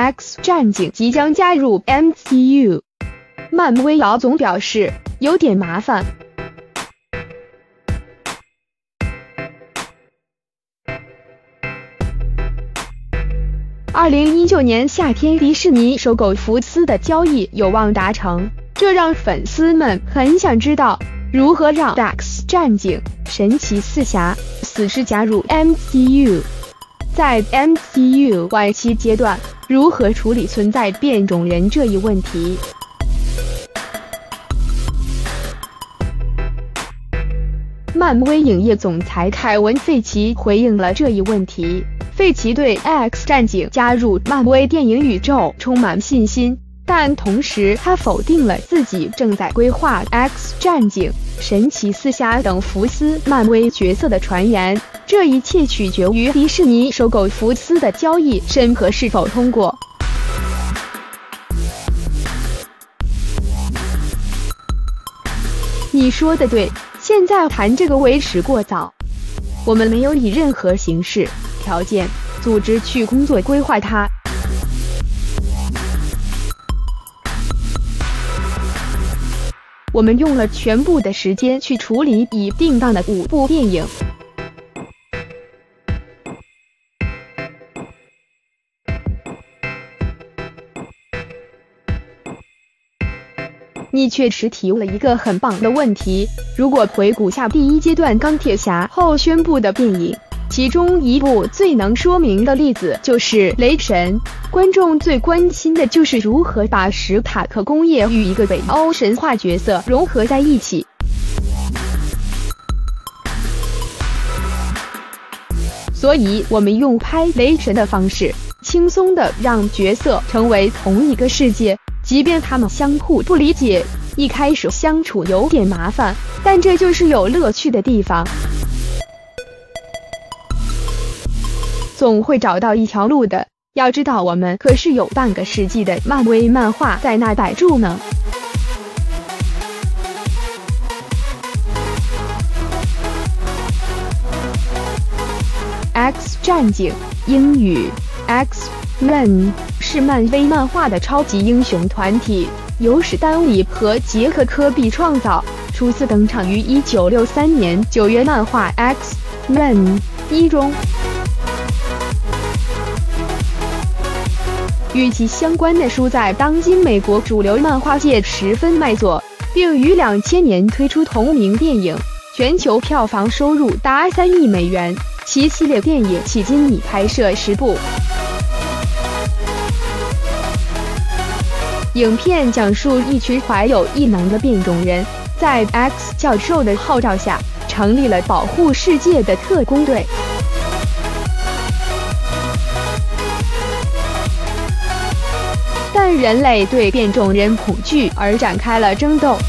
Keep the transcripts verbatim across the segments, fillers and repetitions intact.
X 战警即将加入 M C U， 漫威姚总表示有点麻烦。二零一九年夏天，迪士尼收购福斯的交易有望达成，这让粉丝们很想知道如何让 X 战警、神奇四侠、死侍加入 M C U。在 M C U 晚期阶段，如何处理存在变种人这一问题？漫威影业总裁凯文·费奇回应了这一问题。费奇对 X 战警加入漫威电影宇宙充满信心，但同时他否定了自己正在规划 X 战警、神奇四侠等福斯漫威角色的传言。这一切取决于迪士尼收购福斯的交易审核是否通过。你说的对，现在谈这个为时过早。我们没有以任何形式、条件、组织去工作规划它。我们用了全部的时间去处理已定档的五部电影。你确实提了一个很棒的问题。如果回顾下第一阶段钢铁侠后宣布的电影，其中一部最能说明的例子就是雷神。观众最关心的就是如何把史塔克工业与一个北欧神话角色融合在一起。所以我们用拍雷神的方式，轻松地让角色成为同一个世界，即便他们相互不理解，一开始相处有点麻烦，但这就是有乐趣的地方。总会找到一条路的，要知道我们可是有半个世纪的漫威漫画在那摆住呢。X 战警，英语 X-Men， 是漫威漫画的超级英雄团体，由史丹利和杰克科比创造，初次登场于一九六三年九月漫画 X-Men 一中。与其相关的书在当今美国主流漫画界十分卖座，并于两千年推出同名电影，全球票房收入达三亿美元。其系列电影迄今已拍摄十部。影片讲述一群怀有异能的变种人，在 X 教授的号召下，成立了保护世界的特工队。但人类对变种人恐惧而展开了争斗。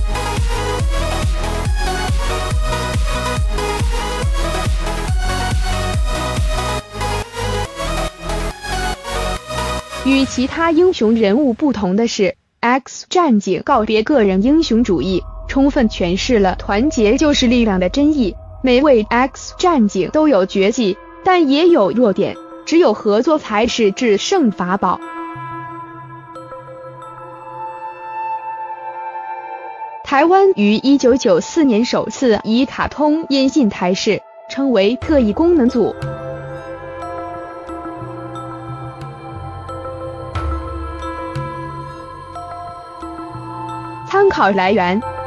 与其他英雄人物不同的是， X 战警告别个人英雄主义，充分诠释了团结就是力量的真意。每位 X 战警都有绝技，但也有弱点，只有合作才是制胜法宝。台湾于一九九四年首次以卡通引进台视，称为特异功能组。参考来源